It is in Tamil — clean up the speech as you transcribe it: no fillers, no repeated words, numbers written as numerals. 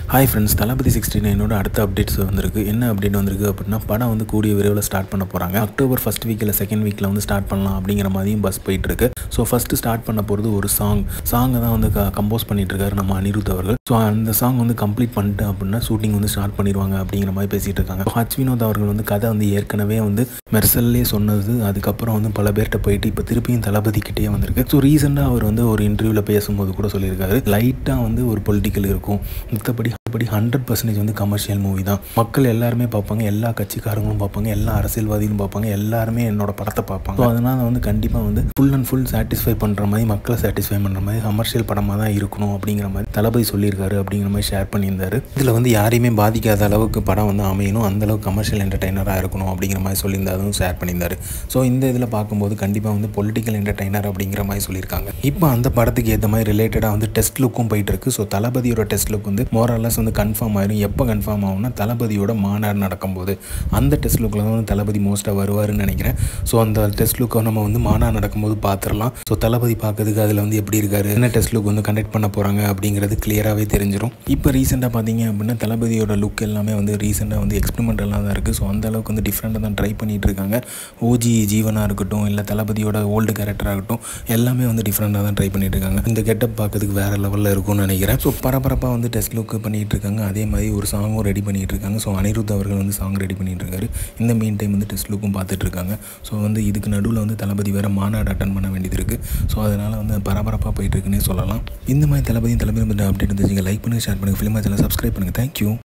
ஹாய் ஃப்ரெண்ட்ஸ், தளபதி 69 அடுத்த அப்டேட்ஸ் வந்திருக்கு. என்ன அப்டேட் வந்திருக்கு அப்படின்னா, படம் வந்து கூடிய விரைவில் ஸ்டார்ட் பண்ண போகிறாங்க. அக்டோபர் ஃபர்ஸ்ட் வீக் இல்லை செகண்ட் வீக்கில் வந்து ஸ்டார்ட் பண்ணலாம் அப்படிங்கிற மாதிரியும் பஸ் போயிட்டுருக்கு. ஸோ ஃபஸ்ட்டு ஸ்டார்ட் பண்ண போகிறது ஒரு சாங்கை தான் வந்து கம்போஸ் பண்ணிட்டு இருக்காரு நம்ம அனிருத் அவர்கள். ஸோ அந்த சாங் வந்து கம்ப்ளீட் பண்ணிட்டு அப்படின்னா ஷூட்டிங் வந்து ஸ்டார்ட் பண்ணிடுவாங்க அப்படிங்கிற மாதிரி பேசிகிட்டு இருக்காங்க. ஹச் வினோத் அவர்கள் வந்து கதை வந்து ஏற்கனவே வந்து மெர்சல்லே சொன்னது, அதுக்கப்புறம் வந்து பல பேர்கிட்ட போயிட்டு இப்போ திருப்பியும் தளபதிக்கிட்டே வந்திருக்கு. ஸோ ரீசெண்டாக அவர் வந்து ஒரு இன்டர்வியூவில் பேசும்போது கூட சொல்லியிருக்காரு, லைட்டாக வந்து ஒரு பொலிட்டிக்கல் இருக்கும், மற்றபடி 100% வந்து கமர்ஷியல் மூவி தான். மக்கள் எல்லாருமே பார்ப்பாங்க, எல்லா கட்சிக்காரங்களும் பார்ப்பாங்க, எல்லா அரசியல்வாதிகளும் பார்ப்பாங்க, எல்லாருமே என்னோட படத்தை பார்ப்பாங்க. ஸோ அதனால் வந்து கண்டிப்பாக வந்து ஃபுல் அண்ட் ஃபுல் சாட்டிஸ்ஃபை பண்ணுற மாதிரி, மக்களை சாட்டிஸ்ஃபை பண்ணுற மாதிரி கமர்ஷியல் படமாக தான் இருக்கணும் அப்படிங்கிற மாதிரி தளபதி சொல்லியிருக்காரு அப்படிங்கிற மாதிரி ஷேர் பண்ணியிருந்தாரு. இதில் வந்து யாரையுமே பாதிக்காத அளவுக்கு படம் வந்து அமையணும், அந்தளவுக்கு கமர்ஷியல் என்டர்டைனராக இருக்கணும் அப்படிங்கிற மாதிரி சொல்லியிருந்தாரும் ஷேர் பண்ணியிருந்தாரு. ஸோ இந்த இதில் பார்க்கும்போது கண்டிப்பாக வந்து பொலிட்டிக்கல் என்டர்டைனர் அப்படிங்கிற மாதிரி சொல்லியிருக்காங்க. இப்போ அந்த படத்துக்கு ஏற்ற மாதிரி ரிலேட்டடாக வந்து டெஸ்ட் லுக்கும் போயிட்டு இருக்கு. ஸோ தளபதியோட டெஸ்ட் லுக் வந்து மோரல்லஸ் வந்து கன்ஃபார்ம் ஆயிரும். எப்போ கன்ஃபார்ம் ஆகும்னா தளபதியோட மாநாடு நடக்கும்போது அந்த டெஸ்ட் லுக்கில் தான் வந்து தளபதி மோஸ்ட்டாக வருவாருன்னு நினைக்கிறேன். ஸோ அந்த டெஸ்ட் லுக்கை நம்ம வந்து மாநாடு நடக்கும்போது பார்த்துடலாம். ஸோ தளபதி பார்க்கறதுக்கு அதில் வந்து எப்படி இருக்காரு, என்ன டெஸ்ட் லுக் வந்து கண்டக்ட் பண்ண போகிறாங்க அப்படிங்கிறது கிளியராகவே தெரிஞ்சிடும். இப்போ ரீசெண்டாக பார்த்தீங்க அப்படின்னா தளபதியோட லுக் எல்லாமே வந்து ரீசெண்டாக வந்து எக்ஸ்பெரிமெண்டலாக தான் இருக்குது. ஸோ அந்த அளவுக்கு வந்து டிஃப்ரெண்ட்டாக தான் ட்ரை பண்ணிகிட்டு இருக்காங்க. ஓஜி ஜீவனாக இருக்கட்டும், இல்லை தளபதியோட ஓல்டு கேரக்டராக இருக்கட்டும், எல்லாமே வந்து டிஃப்ரெண்ட்டாக தான் ட்ரை பண்ணிட்டு இருக்காங்க. இந்த கெட்டப் பார்க்கறதுக்கு வேறு லெவலில் இருக்கும்னு நினைக்கிறேன். ஸோ பரபரப்பாக வந்து டெஸ்ட் லுக் பண்ணிகிட்டு இருக்காங்க. அதே மாதிரி ஒரு சாங்கும் ரெடி பண்ணிகிட்டு இருக்காங்க. ஸோ அனிருத் அவர்கள் வந்து சாங் ரெடி பண்ணிகிட்டு இருக்காரு. இந்த மீன் டைம் வந்து டெஸ்ட் லுக்கும் பார்த்துட்டு இருக்காங்க. ஸோ வந்து இதுக்கு நடுவில் வந்து தளபதி வேறு மாநாடு அட்டன் பண்ண வேண்டியது இருக்குது. ஸோ அதனால் வந்து பரபரப்பாக போயிட்டு இருக்குன்னே சொல்லலாம். இந்த மாதிரி தளபதி அப்டேட் வந்துச்சுங்க. லைக் பண்ணுங்கள், ஷேர் பண்ணுங்கள், ஃபிலிமா சேனல் சப்ஸ்கிரைப் பண்ணுங்கள். தேங்க்யூ.